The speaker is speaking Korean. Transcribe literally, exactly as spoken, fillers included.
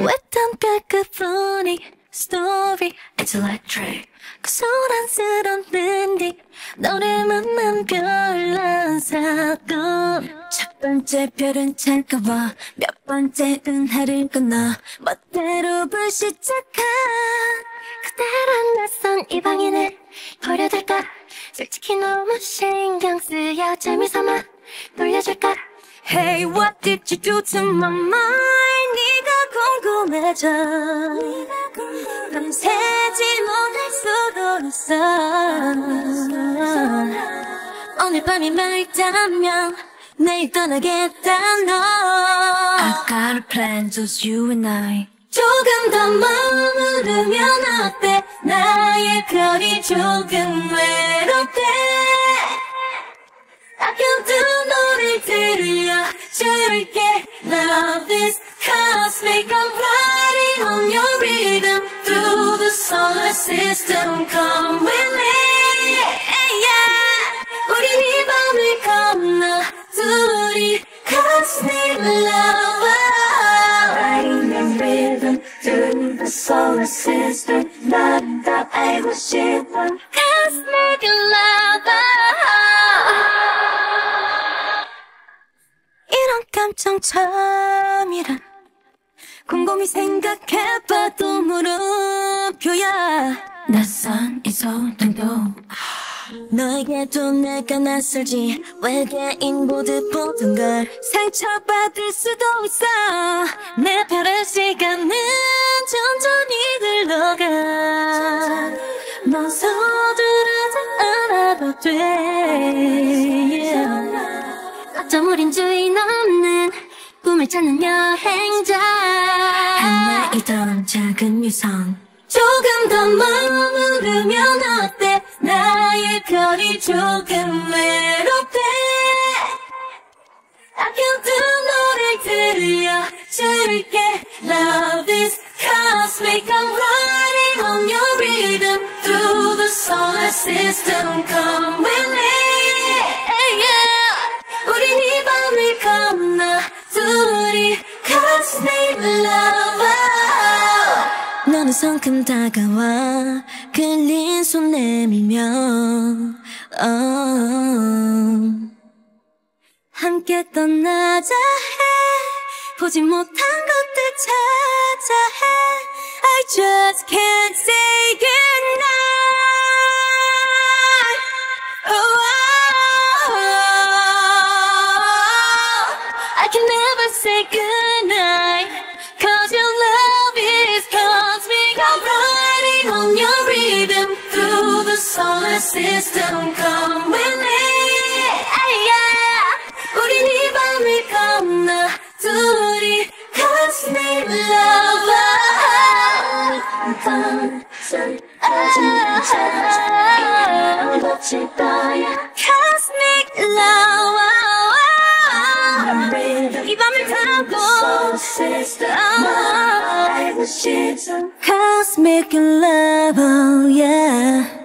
외딴 별끝뿐인 story It's electric 그 소란스런 랜딩 너를 만난 별난 사건 첫 번째 별은 차가워 몇 번째 은하를 건너 멋대로 불시착한 그대란 낯선 이 방에는 버려둘까 솔직히 너무 신경 쓰여 재미삼아 돌려줄까 Hey what did you do to my mind 네가 궁금해져 밤새지 못할 수도 있어 오늘 밤이면 있다면 내일 떠나겠다 너 I got a plan just you and I 조금 더 머무르면 어때 나의 별이 조금 외롭대 아껴둔 노래 들려줄게 Love is cosmic I'm riding on your rhythm Through the solar system Come with me yeah. 우린 이 밤을 건너 둘이 cosmic lover Riding the rhythm Through the solar system 넌 더 알고 싶은 cosmic lover 이런 감정 처음이라 곰곰이 생각해봐도 물음표야 낯선 이 소통도 너에게도 내가 낯설지 외계인 보듯 보던 걸 상처받을 수도 있어 내 별의 시간은 천천히 흘러가 넌 서두르지 않아도 돼 yeah. 어쩜 우린 주인 없는 꿈을 찾는 여행자 하나이던 작은 유성 조금 더 머무르면 어때 나의 별이 조금 외롭대 아껴둔 노래 들려줄게 Love is cosmic I'm riding on your rhythm Through the solar system Come with me yeah. 우린 이 밤을 건너 둘이 cosmic lover 너는 성큼 다가와 끌린 손 내밀며 oh. 함께 떠나자 해 보지 못한 것들 찾아 해 I just can't say goodnight oh, oh, oh. I can never say goodnight Cause your love is cosmic I'm riding on your rhythm Through the solar system Come with me yeah. 우린 이 밤을 건너 둘이 cosmic lover cosmic lover 이 밤을 타고 Cosmic lover, yeah.